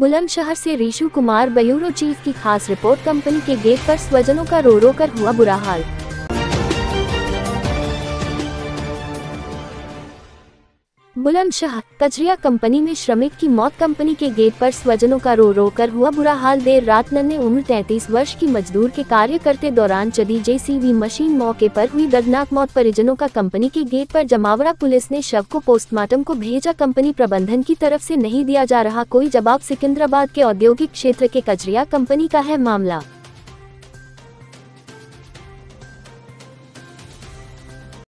बुलंदशहर से Rishu Kumar bureau chief की खास रिपोर्ट। कंपनी के गेट पर स्वजनों का रो रो कर हुआ बुरा हाल। बुलंदशहर कचरिया कंपनी में श्रमिक की मौत। कंपनी के गेट पर स्वजनों का रो रो कर हुआ बुरा हाल। देर रात नन्हे उम्र 33 वर्ष की मजदूर के कार्य करते दौरान चली जेसीबी मशीन मौके पर हुई दर्दनाक मौत। परिजनों का कंपनी के गेट पर जमावड़ा। पुलिस ने शव को पोस्टमार्टम को भेजा। कंपनी प्रबंधन की तरफ से नहीं दिया जा रहा कोई जवाब। सिकंदराबाद के औद्योगिक क्षेत्र के कचरिया कंपनी का है मामला।